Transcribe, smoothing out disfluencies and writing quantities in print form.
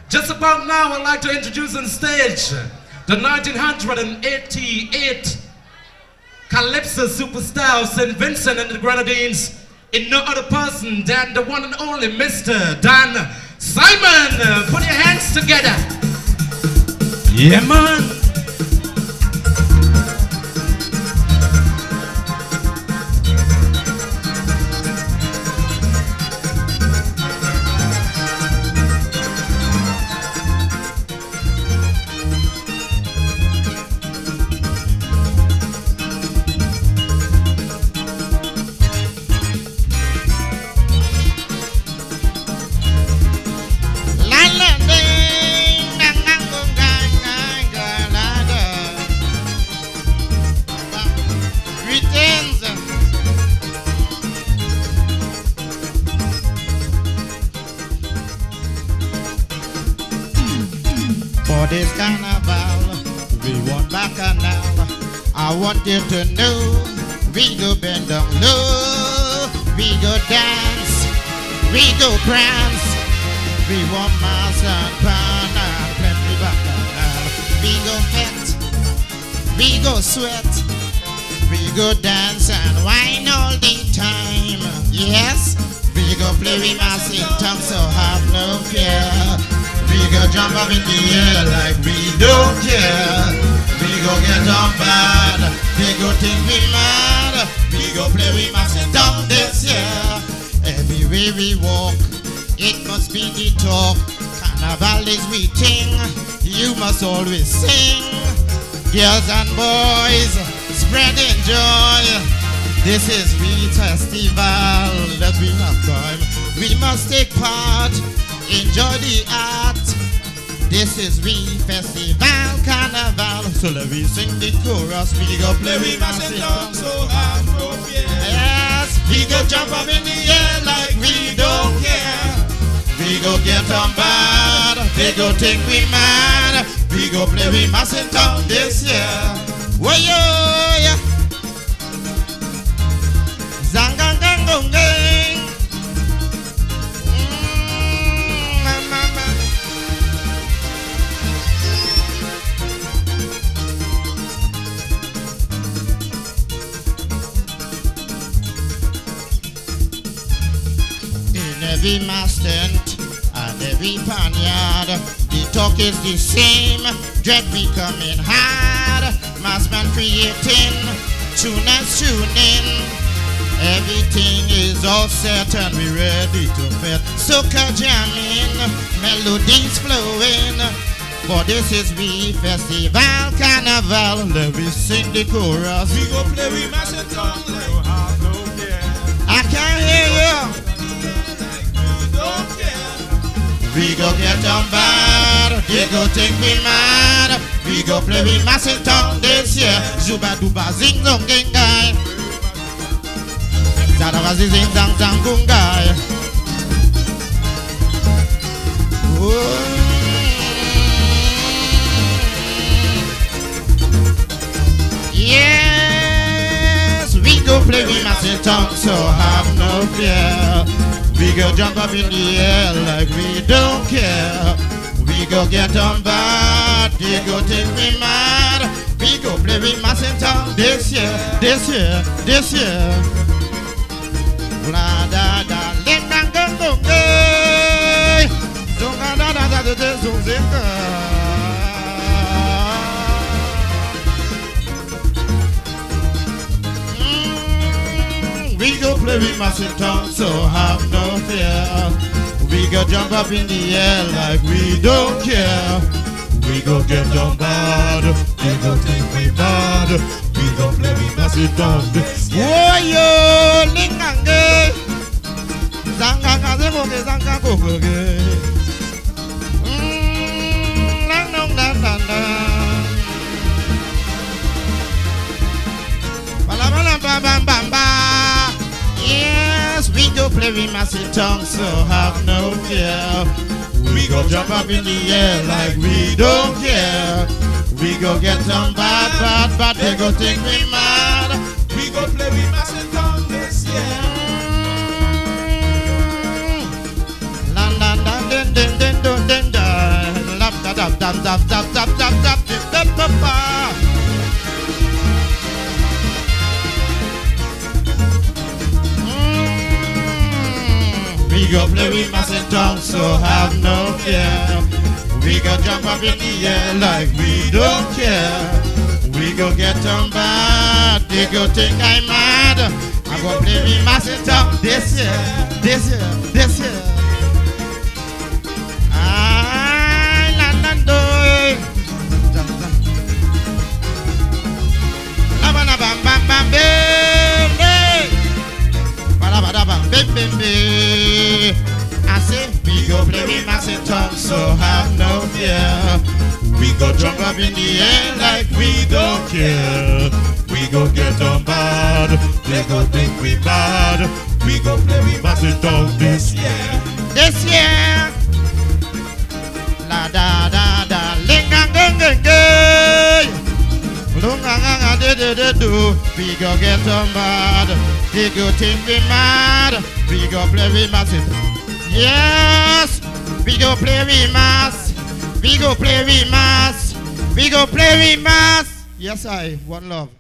Just about now, I'd like to introduce on stage the 1988 Calypso superstar of St. Vincent and the Grenadines, in no other person than the one and only Mr. Dan Simon. Put your hands together. Yeah, man. For this carnival, we want bacchanal. I want you to know, we go bend down low, we go dance, we go prance, we want mass and pan and plenty bacchanal. We go fet, we go sweat, we go dance and wine all the time. Yes, we go play with massive tongue, so have no fear. We go jump up in the air like we don't care. We go get on bad, they go think we mad. We go play with massive tongue this year. Everywhere we walk, it must be the talk. Carnival is we ting, you must always sing. Girls and boys, spreading joy. This is we festival that we have time. We must take part, enjoy the art. This is we festival carnival. So let me sing the chorus. We go play with massive tongue, so have no fear. Yes, we go jump up in the air like we don't care. We go get on bad, they go think we mad. We go play with massive tongue this year. Whoa, yeah. Zangangangongang. Every mass tent and every panyard, the talk is the same. Dread becoming hard. Massman creating, tuners tuning. Everything is all set and we ready to fet. Soca jamming, melodies flowing. For this is we festival carnival. Let me sing the chorus. We go play with massive tongue, so have no fear. I can't hear you. We go get on bad, they go think we mad. We go play with massive tongue this year. Zuba duba zing zong gengai. Zadaga zing zang zang gungai. Yes, we go play with massive tongue, so have no fear. We go jump up in the air like we don't care. We go get on bad, they go think we mad. We go play with massive tongue this year, this year, this year. La da da, ling dang dang dong day. Zonga da da da da da zonga. We go play with massive tongue, so have no fear. We go jump up in the air like we don't care. We go get on bad, we go think we bad. We go play with massive tongue. Oh yo, lingange, zanga kaze moge zanga kokoge. Lang nong dan dan dan. Bala bala bam bam bam bam. Yes, we go play with massive tongue, so have no fear. We go jump up in the air like we don't care. We go get on bad, but they go think we mad. We go play with massive tongue this year. La la la din din din din din din. zap zap zap zap zap zap zip zap zap zap. We go play with massive tongues, so have no fear. We go jump up in the air like we don't care. We go get them bad, they go think I'm mad. I go play with massive tongues this year, this year, this year. I say we go play with massive tongues, so have no fear. We go jump up in the air like we don't care. We go get them bad, they go think we bad. We go play with massive tongues this year. This year. La da da da, ling gang gang gang gang. Long gang gang do. We go get them bad, they go think we mad. We go play with massive. Yes, we go play with mass. We go play with mass. We go play with mass. Yes, I. One love.